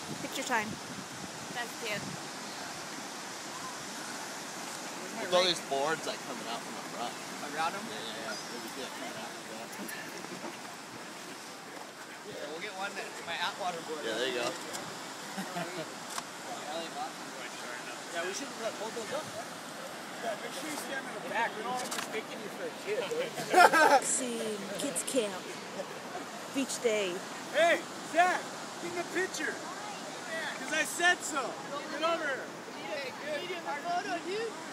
Picture time. That's cute. With all these boards like coming out from the front. Around them? Yeah. Maybe see it coming out like that. Yeah, we'll get one that's my Atwater board. Yeah, there you go. Yeah, we should hold those up. Yeah, make sure you stand in the back. We don't want to mistaken you for a kid, dude. Scene, kids camp, beach day. Hey, Zach, get the picture. Because I said so. Get over here. Hey, good. You in the photo, dude?